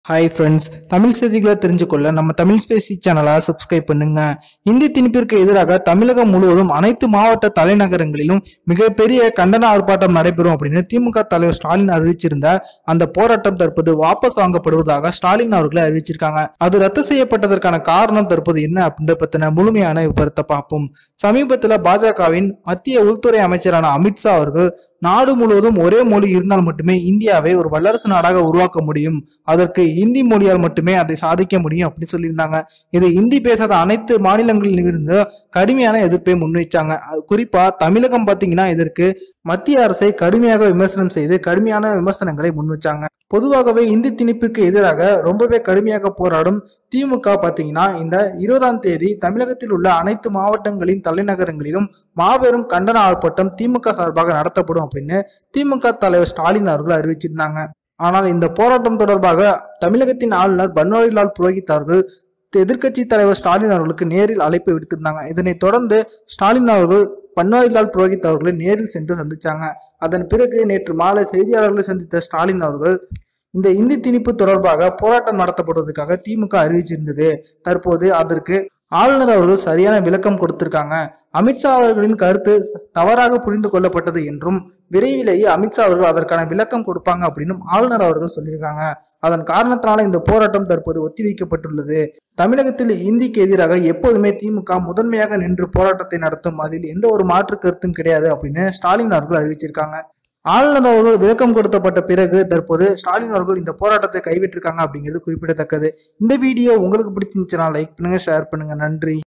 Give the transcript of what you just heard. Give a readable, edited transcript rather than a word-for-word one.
Hi friends, Tamil செய்திகளை தெரிஞ்சுக்கொள்ள நம்ம Tamil Spacey சேனலை சப்ஸ்கிரைப் பண்ணுங்க. இந்தி திணிப்பிற்கு எதிராக தமிழகம் முழுவதும் அனைத்து மாவட்ட தலைநகரங்களிலும் மிகப்பெரிய கண்டன ஆர்ப்பாட்டம் நடைபெறும் அப்படின்னு திமுக தலைவர் ஸ்டாலின் அறிவிச்சிருந்த அந்த போராட்டம் தற்போது வாபஸ் வாங்கப்படுவதாக ஸ்டாலின் அவர்களை அறிவிச்சிருக்காங்க. அது ரத்து செய்யப்பட்டதற்கான காரணம் தற்போது என்ன அப்படின்ற பத்தின முழுமையான விவரத்தை பார்ப்போம். சமீபத்தில் பாஜகவின் மத்திய உள்துறை அமைச்சரான அமித்ஷா அவர்கள் நாடு முழுவதும் ஒரே மொழி இருந்தால் மட்டுமே இந்தியாவை ஒரு வல்லரசு நாடாக உருவாக்க முடியும், அதற்கு இந்தி மொழியால் மட்டுமே அதை சாதிக்க முடியும் அப்படி சொல்லியிருந்தாங்க. இது இந்தி பேசாத அனைத்து மாநிலங்களில் இருந்து கடுமையான எதிர்ப்பை முன்வைச்சாங்க. குறிப்பா தமிழகம் பாத்தீங்கன்னா இதற்கு மத்திய அரசை கடுமையாக விமர்சனம் செய்து கடுமையான விமர்சனங்களை முன்வச்சாங்க. பொதுவாகவே இந்தி திணிப்புக்கு எதிராக ரொம்பவே கடுமையாக போராடும் திமுக பாத்தீங்கன்னா இந்த 20ஆம் தேதி தமிழகத்தில் உள்ள அனைத்து மாவட்டங்களின் தலைநகரங்களிலும் மாபெரும் கண்டன ஆர்ப்பாட்டம் திமுக சார்பாக நடத்தப்படும் அப்படின்னு திமுக தலைவர் ஸ்டாலின் அவர்கள் அறிவிச்சிருந்தாங்க. ஆனால் இந்த போராட்டம் தொடர்பாக தமிழகத்தின் ஆளுநர் பன்வாரிலால் புரோஹித் அவர்கள் எதிர்க்கட்சி தலைவர் ஸ்டாலின் அவர்களுக்கு நேரில் அழைப்பு விடுத்திருந்தாங்க. இதனைத் தொடர்ந்து ஸ்டாலின் அவர்கள் பன்வாரிலால் புரோஹித் அவர்களை நேரில் சென்று சந்திச்சாங்க. அதன் பிறகு நேற்று மாலை செய்தியாளர்களை சந்தித்த ஸ்டாலின் அவர்கள் இந்த இந்தி திணிப்பு தொடர்பாக போராட்டம் நடத்தப்படுவதற்காக திமுக அறிவிச்சிருந்தது. தற்போது அதற்கு ஆளுநர் அவர்கள் சரியான விளக்கம் கொடுத்திருக்காங்க. அமித்ஷா அவர்களின் கருத்து தவறாக புரிந்து கொள்ளப்பட்டது என்றும் விரைவிலேயே அமித்ஷா அவர்கள் அதற்கான விளக்கம் கொடுப்பாங்க அப்படின்னு ஆளுநர் அவர்கள் சொல்லியிருக்காங்க. அதன் காரணத்தினால இந்த போராட்டம் தற்போது ஒத்திவைக்கப்பட்டுள்ளது. தமிழகத்தில் இந்திக்கு எதிராக எப்போதுமே திமுக முதன்மையாக நின்று போராட்டத்தை நடத்தும், அதில் எந்த ஒரு மாற்று கருத்தும் கிடையாது அப்படின்னு ஸ்டாலின் அவர்கள் அறிவிச்சிருக்காங்க. ஆளுநர் அவர்கள் விளக்கம் கொடுத்தப்பட்ட பிறகு தற்போது ஸ்டாலின் அவர்கள் இந்த போராட்டத்தை கைவிட்டிருக்காங்க அப்படிங்கிறது குறிப்பிடத்தக்கது. இந்த வீடியோ உங்களுக்கு பிடிச்சிருந்துச்சுன்னா லைக் பண்ணுங்க, ஷேர் பண்ணுங்க. நன்றி.